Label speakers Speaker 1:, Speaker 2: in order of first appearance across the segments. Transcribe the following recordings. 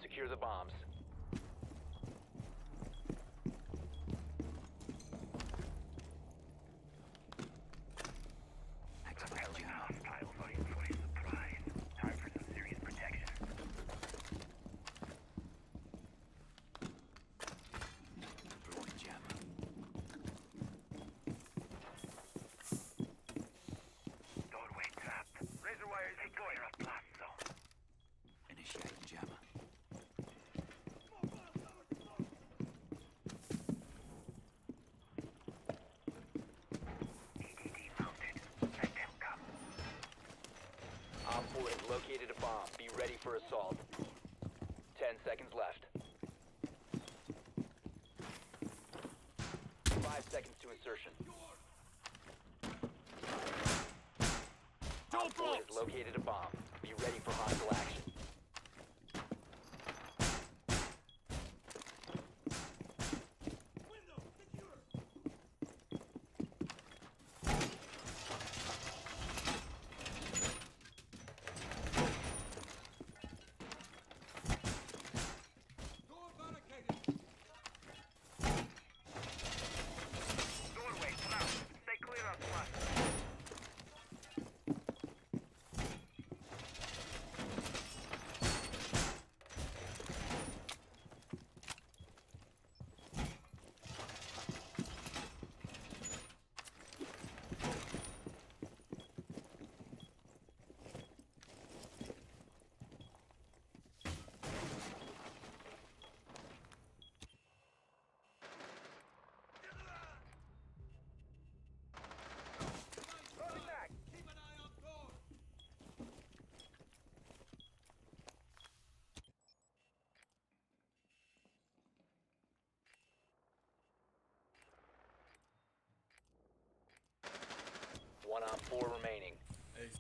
Speaker 1: Secure the bombs.
Speaker 2: Repelling hostiles on your for surprise. Time for some serious protection.
Speaker 3: Throwing jammer.
Speaker 2: Doorway trapped. Razor wire is going up blast zone.
Speaker 3: Initiating jammer.
Speaker 2: EDD mounted. Let them come.
Speaker 1: Op 4 has located a bomb. Be ready for assault. 10 seconds left. 5 seconds to insertion. Op 4 has located a bomb. Be ready for hostile action.
Speaker 2: Doorway trapped. Stay clear of blast.
Speaker 4: Keep an eye on door.
Speaker 1: One Op 4 remaining.
Speaker 4: Ace.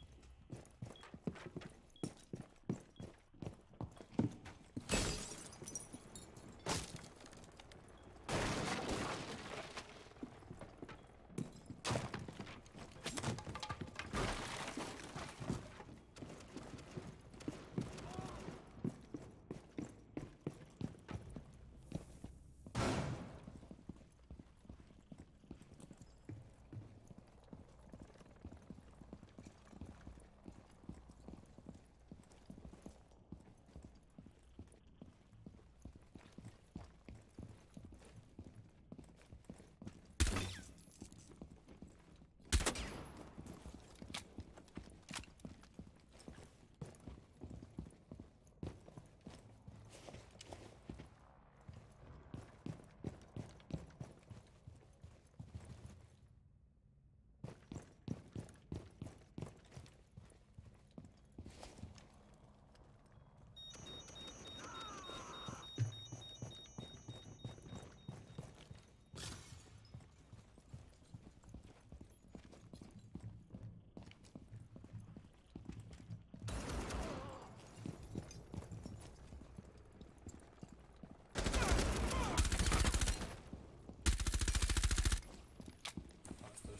Speaker 4: Upstairs.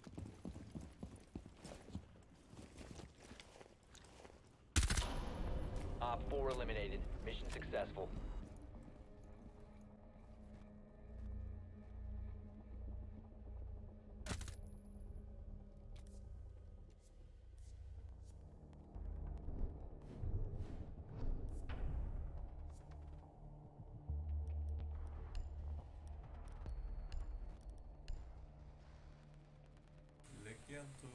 Speaker 1: Op 4 eliminated. Mission successful.
Speaker 4: Legendo.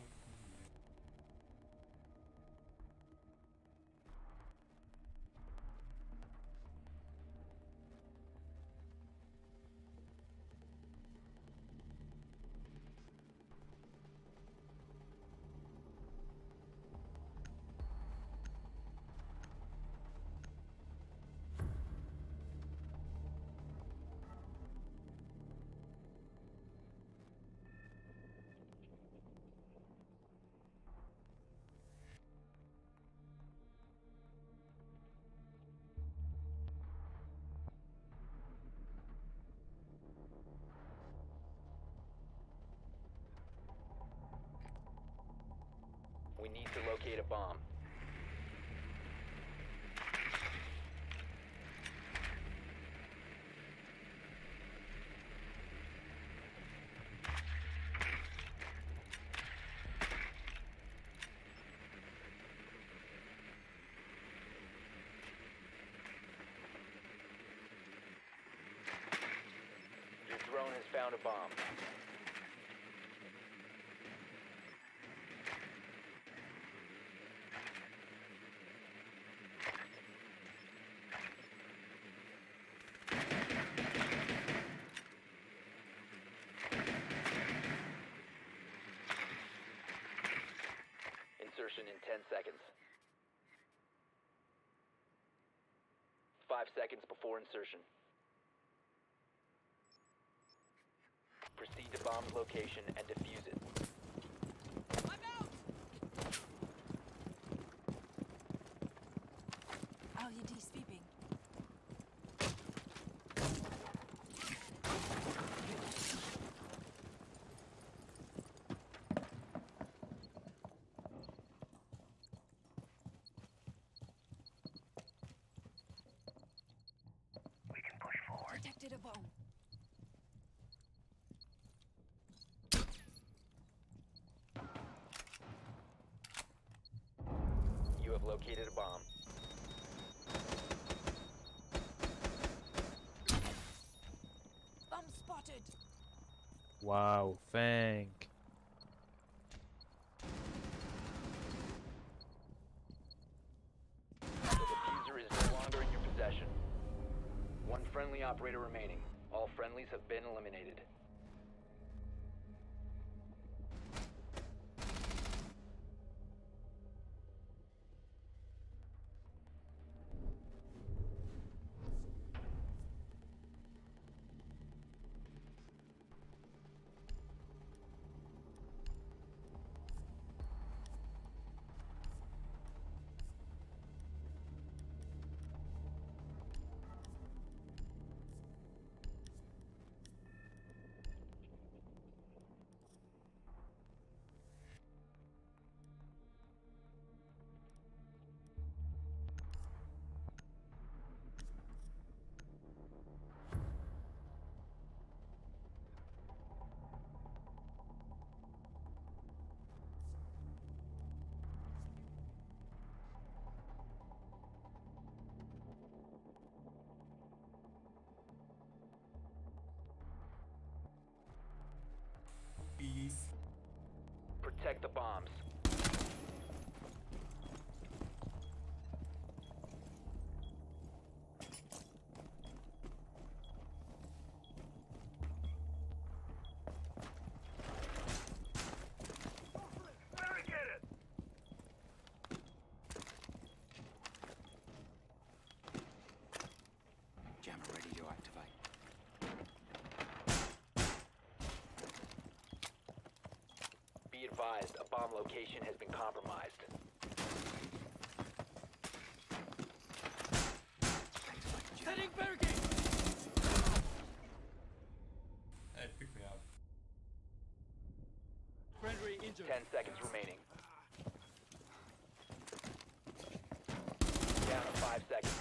Speaker 1: We need to locate a bomb. found a bomb. Insertion in 10 seconds. 5 seconds before insertion. Proceed to bomb's location and defuse it.
Speaker 5: LED sweeping.
Speaker 2: We can push forward.
Speaker 5: Detected a bomb.
Speaker 1: You have located a bomb.
Speaker 5: Bomb spotted.
Speaker 6: Wow, thank.
Speaker 1: The diffuser is no longer in your possession. One friendly operator remaining. All friendlies have been eliminated.
Speaker 4: Peace.
Speaker 1: Protect the bombs.
Speaker 2: Barricade it!
Speaker 3: Jammer ready to activate.
Speaker 1: Be advised, a bomb location has been compromised.
Speaker 3: Setting barricade!
Speaker 4: Hey, pick me up.
Speaker 3: Friendly injured.
Speaker 1: 10 seconds remaining. Down to 5 seconds.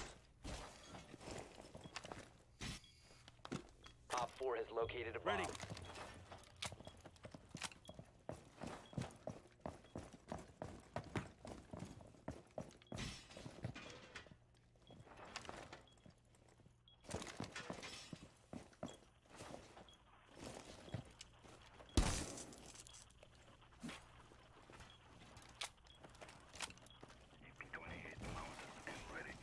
Speaker 1: Op 4 has located a bomb.
Speaker 3: Ready.
Speaker 2: CP-28 Moses is ready.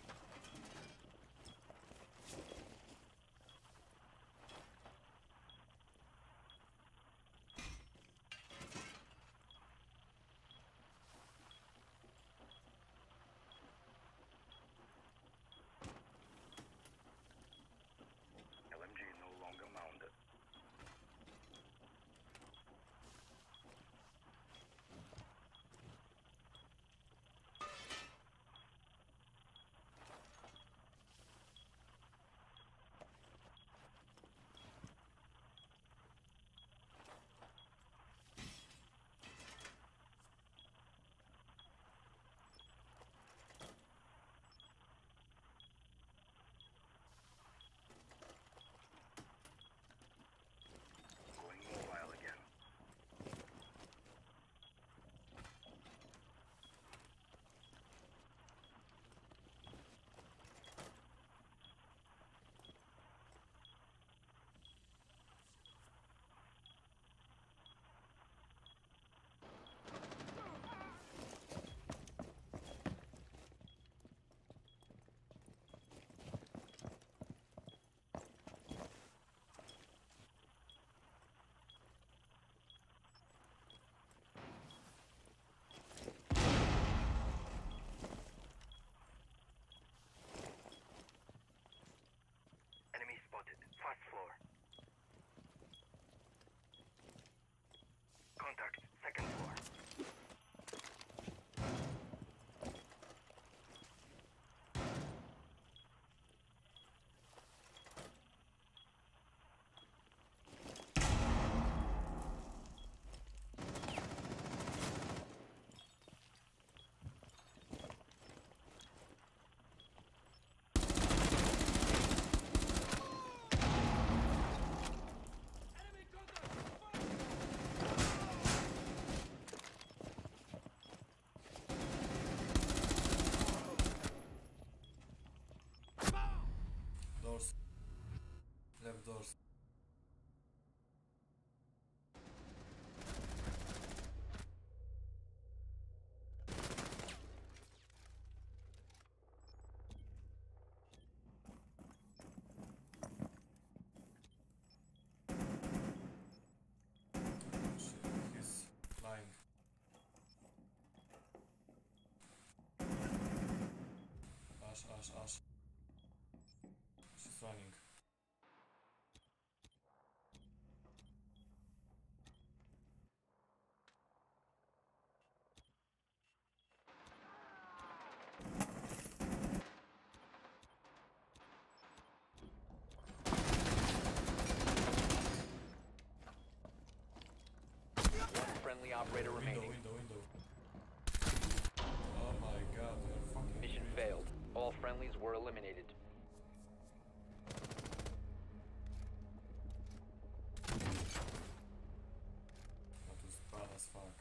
Speaker 2: contact. Second floor.
Speaker 4: Doors. Left doors. Shit, he's flying. Ash. She's running.
Speaker 1: One friendly operator remaining.
Speaker 4: Window. Oh my god, they're fucking
Speaker 1: Mission failed. All friendlies were eliminated.
Speaker 4: That was bad as fuck.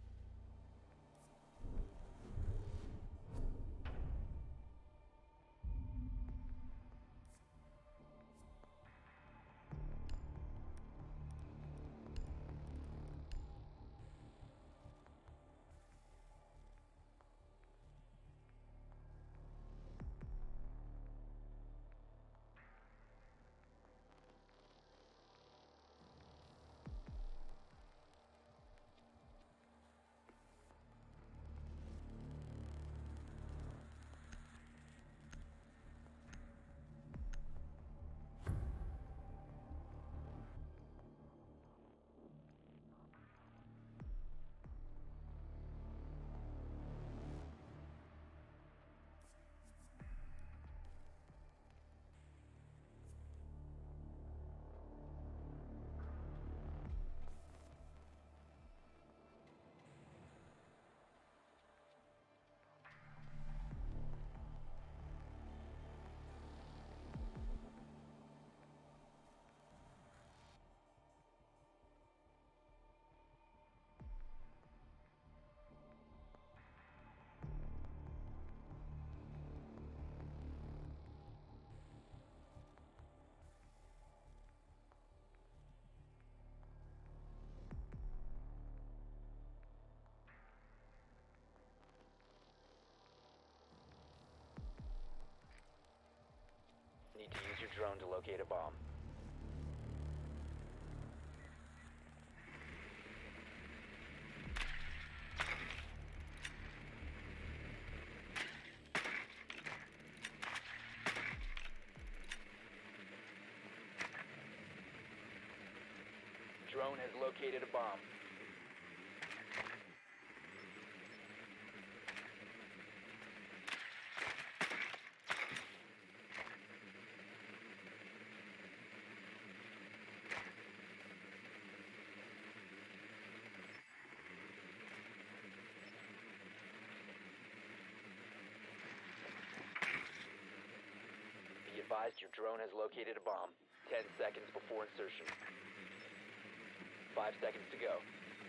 Speaker 1: Need to use your drone to locate a bomb. Drone has located a bomb. Be advised your drone has located a bomb. 10 seconds before insertion. 5 seconds to go.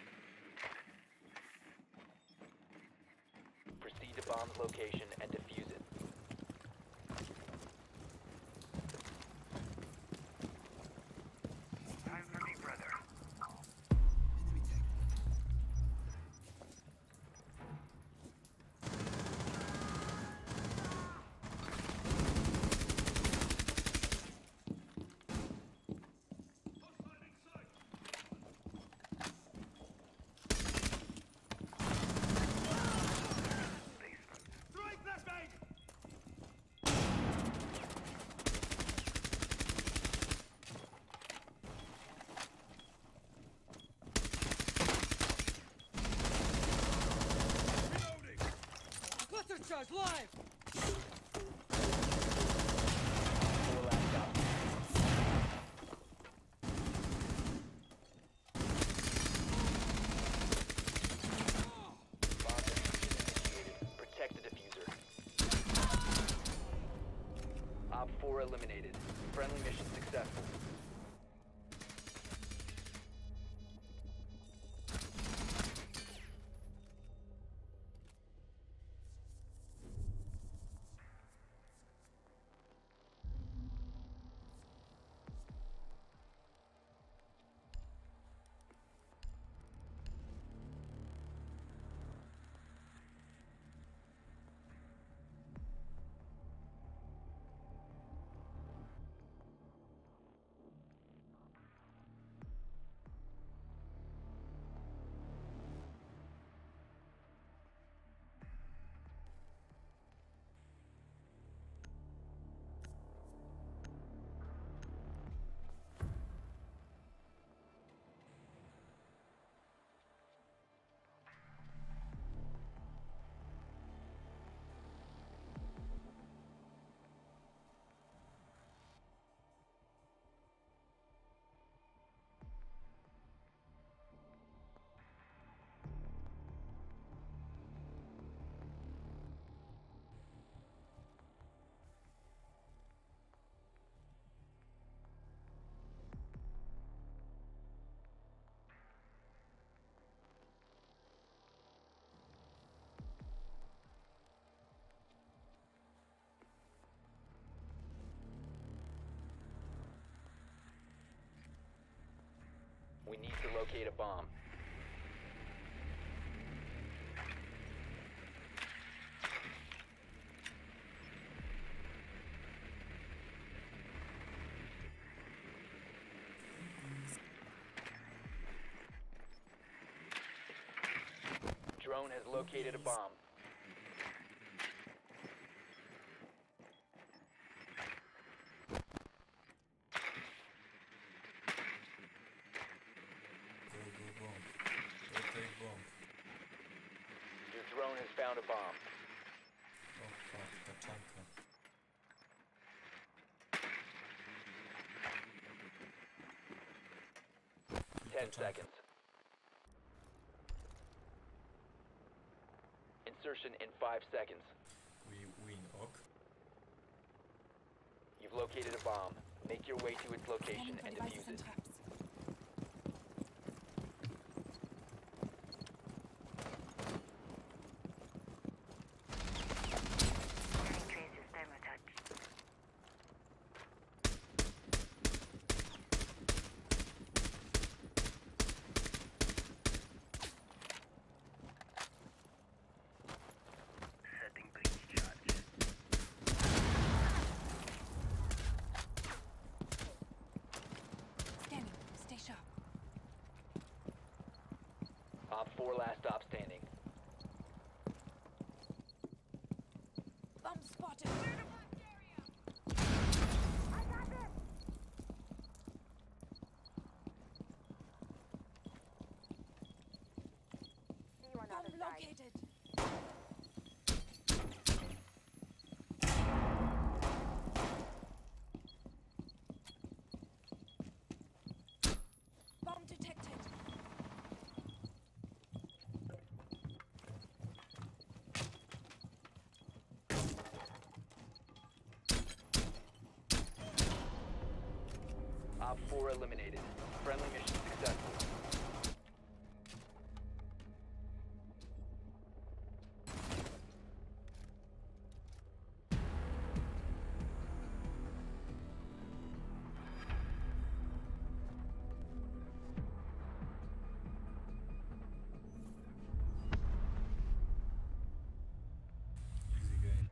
Speaker 1: Proceed to bomb's location and defuse it.
Speaker 2: Time for me, brother.
Speaker 3: Throwing flashbang! Hostiles live!
Speaker 1: 4 last stop. Bomb diffusion initiated. Protect the diffuser. Op 4 eliminated. Friendly mission successful. We need to locate a bomb. Drone has located a bomb.
Speaker 4: Go bomb. Rotate bomb.
Speaker 1: Your drone has found a bomb.
Speaker 4: Oh fuck, Tachanka.
Speaker 1: 10 seconds. Insertion in 5 seconds.
Speaker 4: We win, ok?
Speaker 1: You've located a bomb. Make your way to its location and defuse it.
Speaker 2: Setting breach charge.
Speaker 5: Scanning. Stay sharp.
Speaker 1: Op 4 last stop standing.
Speaker 5: Bomb spotted. Bomb located. Bomb detected.
Speaker 1: Op 4 eliminated. Friendly mission successful.
Speaker 4: Easy game.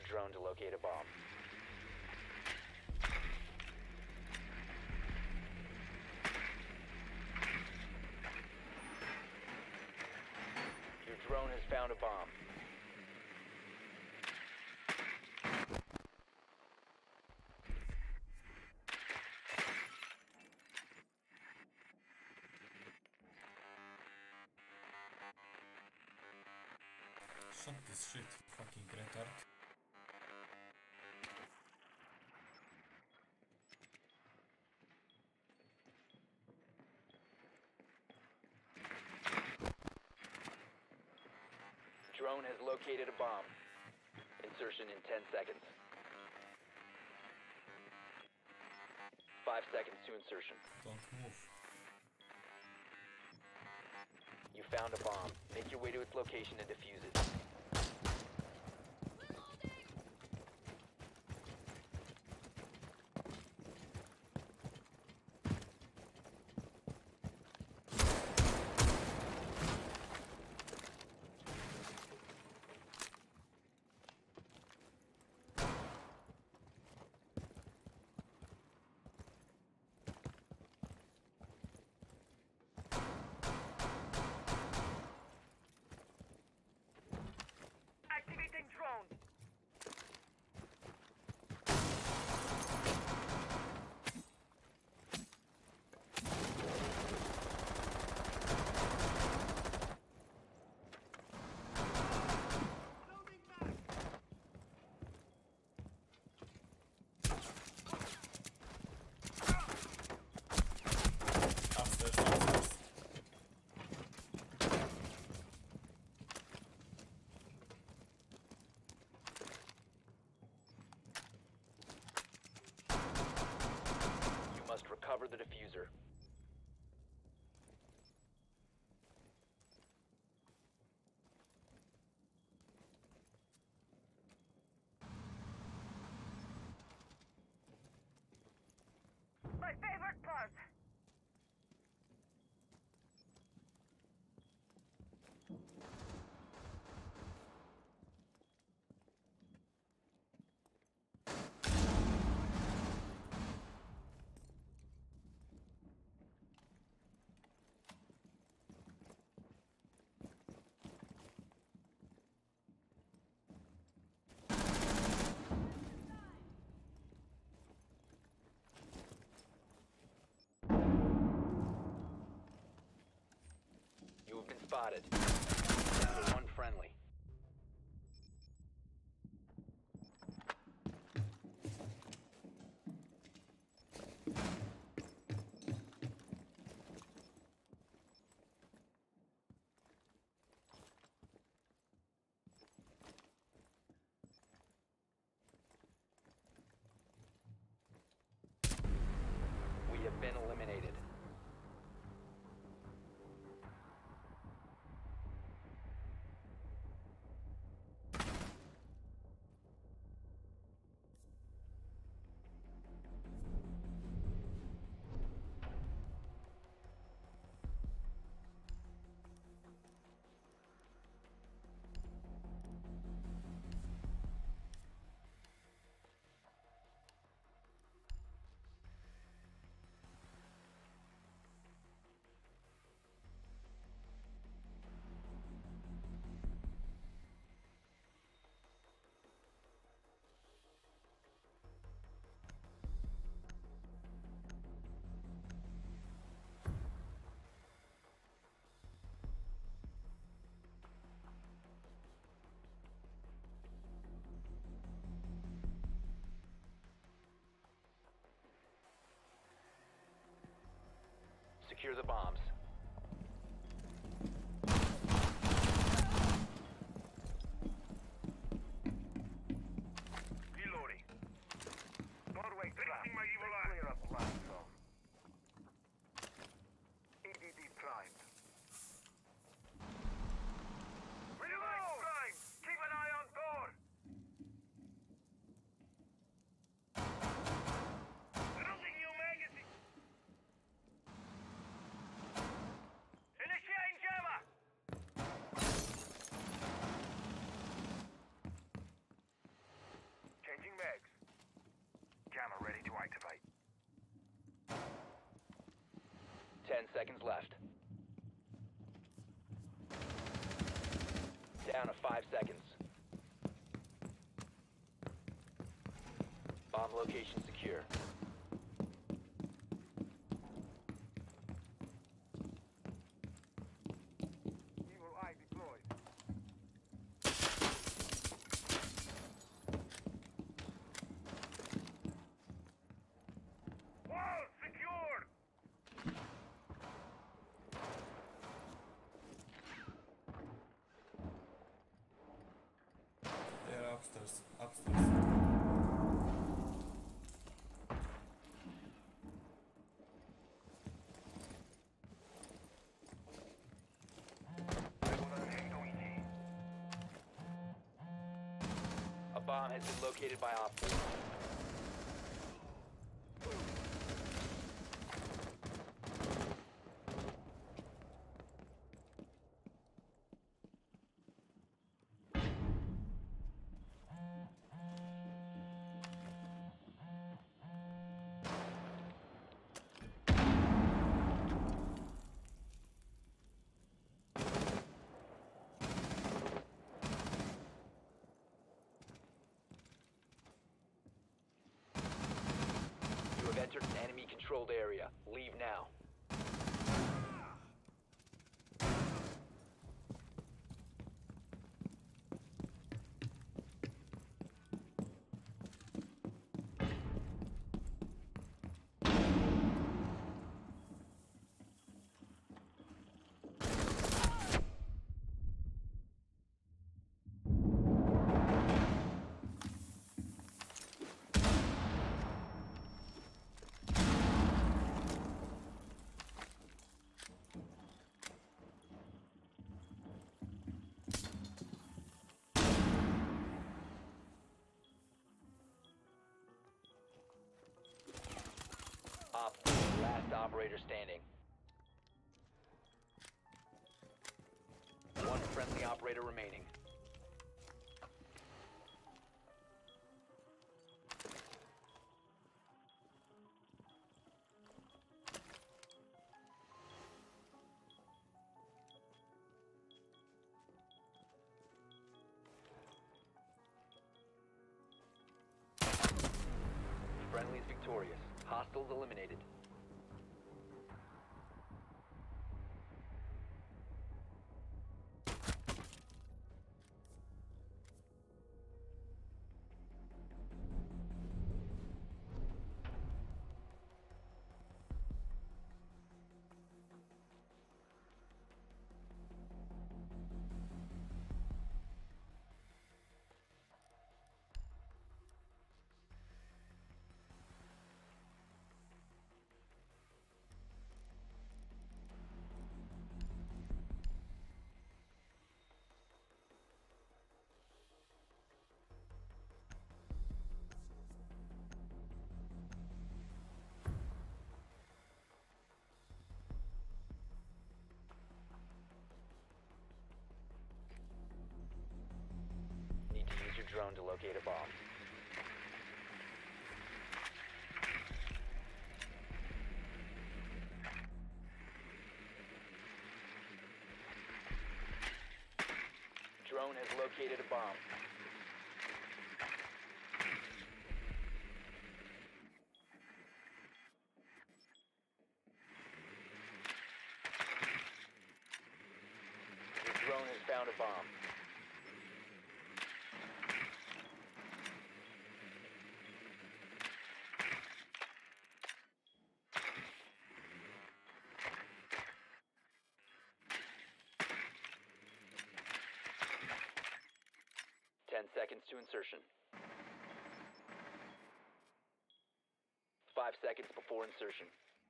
Speaker 1: drone to locate a bomb. Your drone has found a bomb.
Speaker 4: Shut this shit, fucking retard.
Speaker 1: Drone has located a bomb. Insertion in 10 seconds. 5 seconds to insertion.
Speaker 4: Don't move.
Speaker 1: You found a bomb. Make your way to its location and defuse it.
Speaker 2: Activating drone. Loading back.
Speaker 4: Upstairs, upstairs.
Speaker 1: You must recover the diffuser.
Speaker 2: My favorite part.
Speaker 1: You have been spotted. Down to one friendly. We have been eliminated. Secure the bombs.
Speaker 2: Reloading. Doorway trap. My evil eye. Clear up blast zone. EDD primed. Reload! Primed. Keep an eye on door. Loading new magazine.
Speaker 1: Down to 5 seconds. Bomb location secure.
Speaker 2: Evil eye deployed. Wall secured!
Speaker 4: They're upstairs. Upstairs.
Speaker 1: A bomb has been located by Op 4. You have entered an enemy-controlled area. Leave now. Op 4, last operator standing. One friendly operator remaining. Friendly is victorious. Hostiles eliminated. Need to use your drone to locate a bomb. Drone has located a bomb. Your drone has found a bomb. Seconds to insertion. 5 seconds before insertion.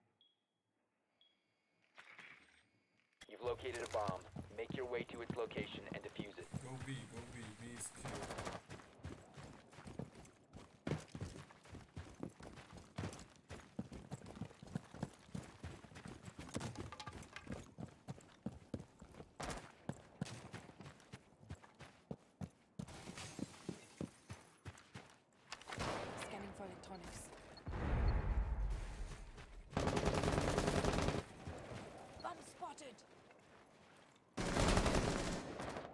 Speaker 1: You've located a bomb. Make your way to its location and defuse it.
Speaker 4: Go B, go B. B is clear.
Speaker 5: Scanning for electronics. Bomb spotted.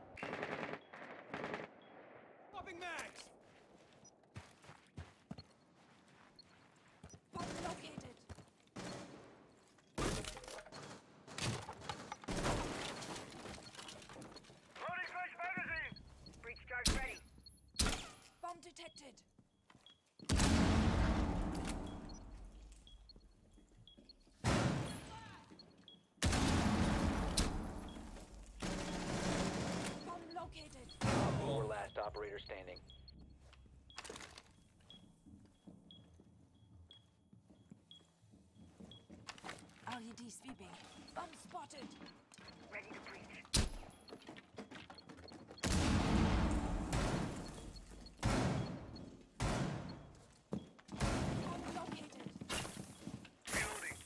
Speaker 5: detected. Bomb located.
Speaker 1: Four last operator standing.
Speaker 5: LED sweeping. Bomb spotted.
Speaker 2: Ready to breach.
Speaker 5: Bomb located.
Speaker 2: Reloading.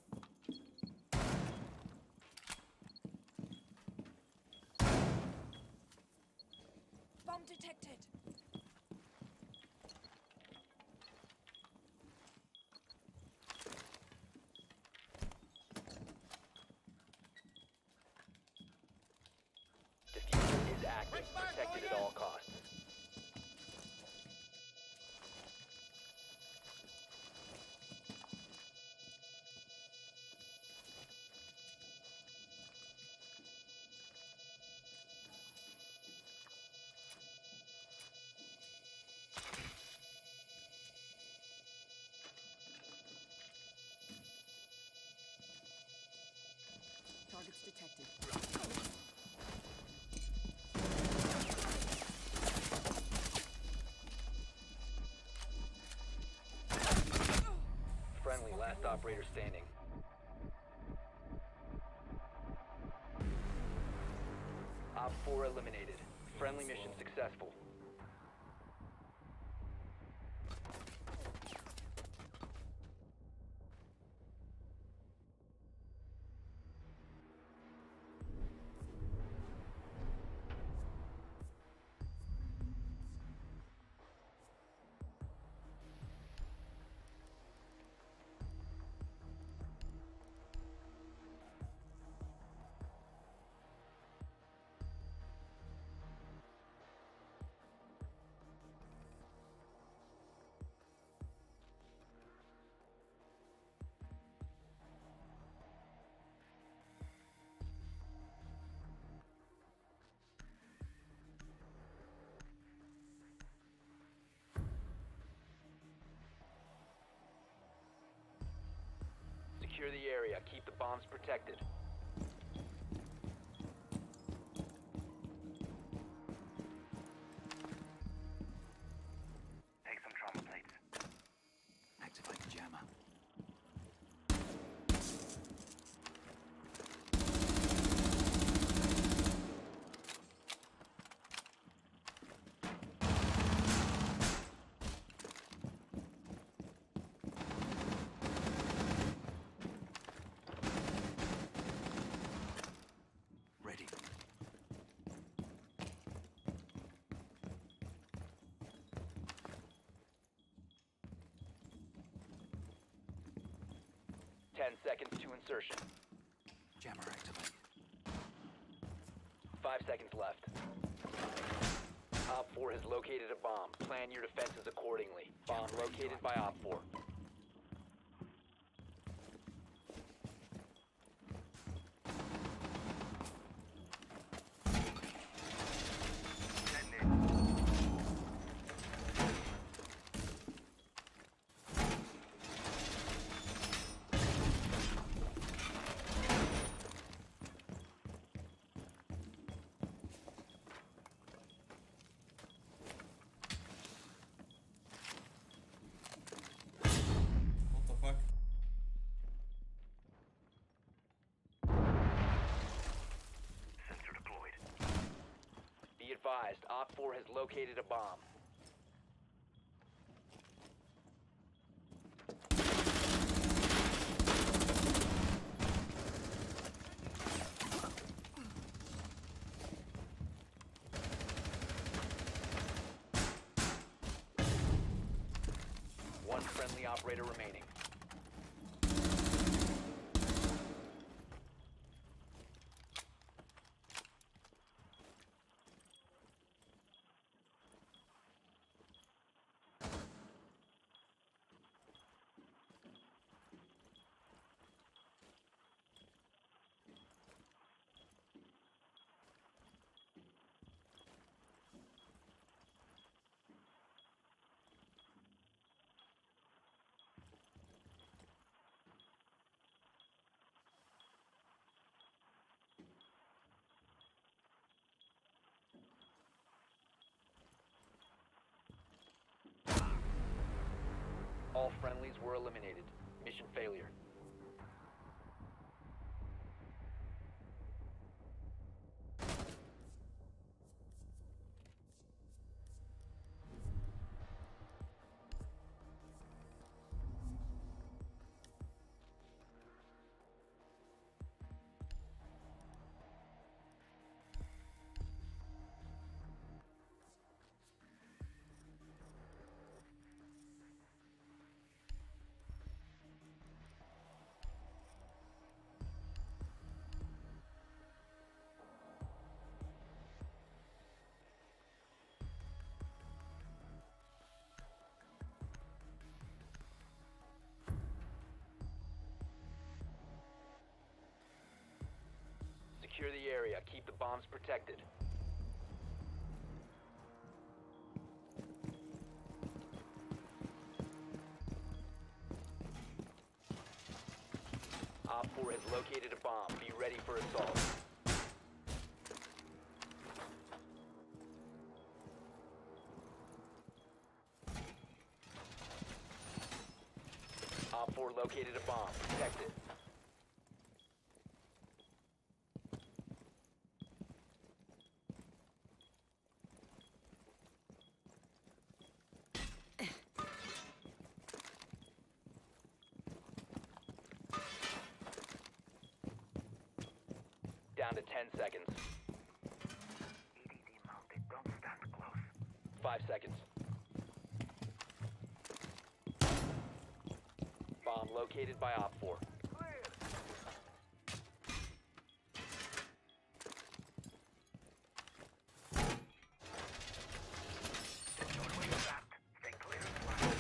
Speaker 5: Bomb detected.
Speaker 1: Diffuser is active. Protected at all costs.
Speaker 5: Targets detected.
Speaker 1: Friendly, last operator standing. Op 4 eliminated. Friendly mission successful. Secure the area. Keep the bombs protected.
Speaker 2: Take some trauma plates.
Speaker 3: Activate the jammer. Ready.
Speaker 1: 10 seconds to insertion.
Speaker 3: Jammer activated.
Speaker 1: 5 seconds left. Op 4 has located a bomb. Plan your defenses accordingly. Bomb located by Op 4.
Speaker 2: Detonate.
Speaker 4: What the fuck?
Speaker 2: Sensor deployed.
Speaker 1: Be advised, Op 4 has located a bomb. One friendly operator remaining. friendlies were eliminated. Mission failure. Secure the area. Keep the bombs protected. Op 4 has located a bomb. Be ready for assault. Op 4 located a bomb. Protect it. Down to 10 seconds.
Speaker 2: EDD mounted. Don't stand close.
Speaker 1: 5 seconds. Bomb located by Op 4.
Speaker 2: Doorway is zapped. Stay clear and flat.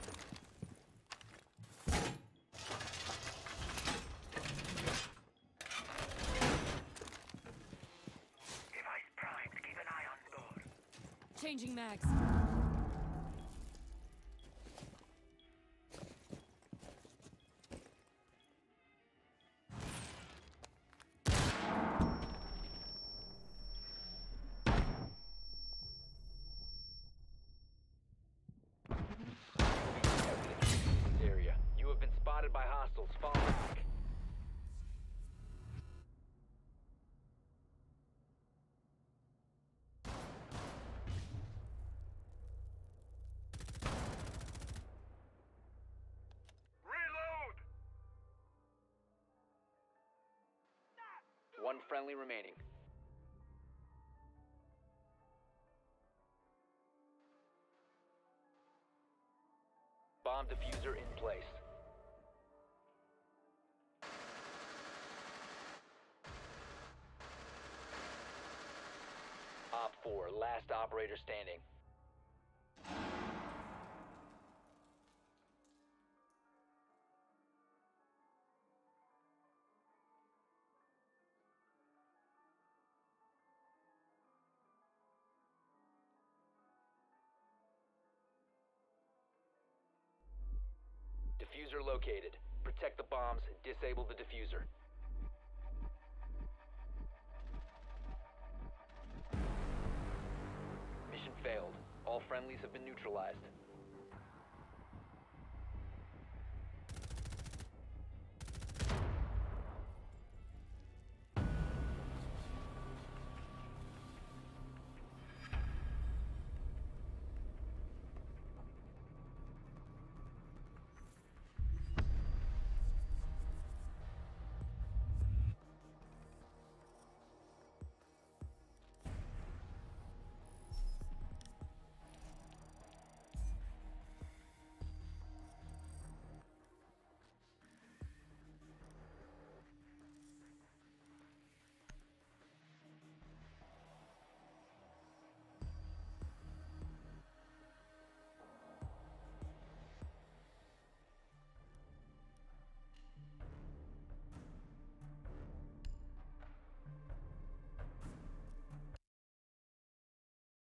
Speaker 2: Device primed. Keep an eye on door.
Speaker 5: Changing mags.
Speaker 1: Area. You have been spotted by hostiles. Fall back.
Speaker 2: Reload!
Speaker 1: One friendly remaining. Bomb diffuser in place. Op 4, last operator standing. Diffuser located. Protect the bombs, disable the diffuser. Mission failed. All friendlies have been neutralized.